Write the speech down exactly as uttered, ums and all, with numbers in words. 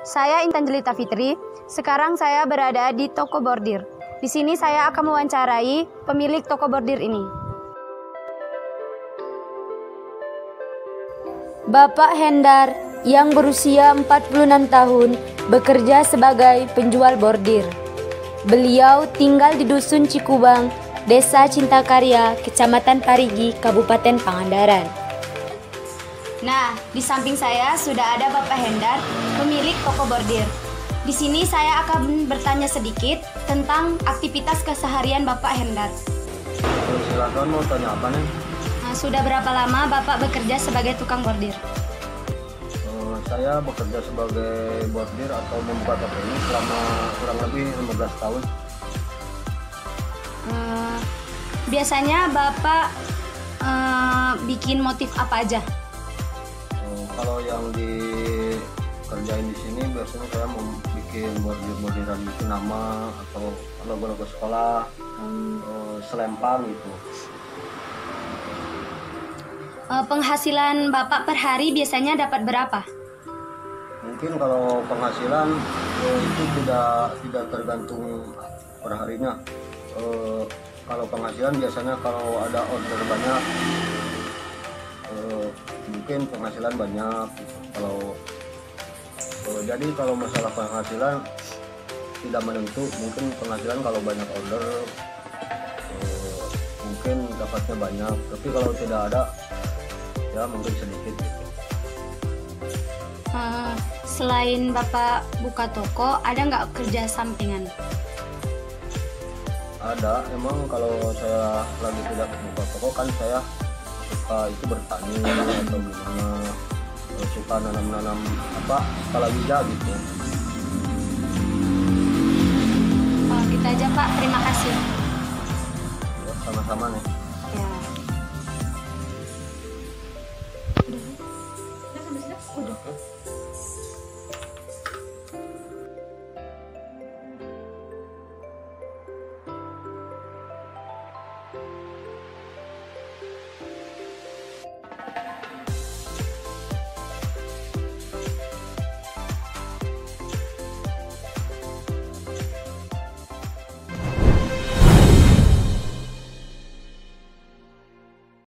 Saya Intan Jelita Fitri. Sekarang saya berada di toko bordir. Di sini saya akan mewawancarai pemilik toko bordir ini. Bapak Hendar yang berusia empat puluh enam tahun bekerja sebagai penjual bordir. Beliau tinggal di Dusun Cikubang, Desa Cintakarya, Kecamatan Parigi, Kabupaten Pangandaran. Nah, di samping saya sudah ada Bapak Hendar, pemilik toko bordir. Di sini saya akan bertanya sedikit tentang aktivitas keseharian Bapak Hendar. Silakan, mau tanya apa nih? Nah, sudah berapa lama Bapak bekerja sebagai tukang bordir? Uh, saya bekerja sebagai bordir atau membuka toko ini selama kurang lebih lima belas tahun. Uh, biasanya Bapak uh, bikin motif apa aja? Kalau yang dikerjain di sini biasanya saya mau bikin bordir-bordiran itu nama atau logo-logo sekolah, hmm. selempang gitu. Penghasilan Bapak per hari biasanya dapat berapa? Mungkin kalau penghasilan itu tidak tidak tergantung per harinya. E, kalau penghasilan biasanya kalau ada order banyak, e, mungkin penghasilan banyak gitu. Kalau uh, jadi kalau masalah penghasilan tidak menentu, mungkin penghasilan kalau banyak order uh, mungkin dapatnya banyak, tapi kalau tidak ada ya mungkin sedikit gitu. Uh, selain Bapak buka toko, ada nggak kerja sampingan? Ada, emang kalau saya lagi tidak buka toko kan saya suka itu bertani atau gimana, suka nanam-nanam apa palawija gitu. Oh, gitu aja Pak, terima kasih. Ya, sama-sama nih.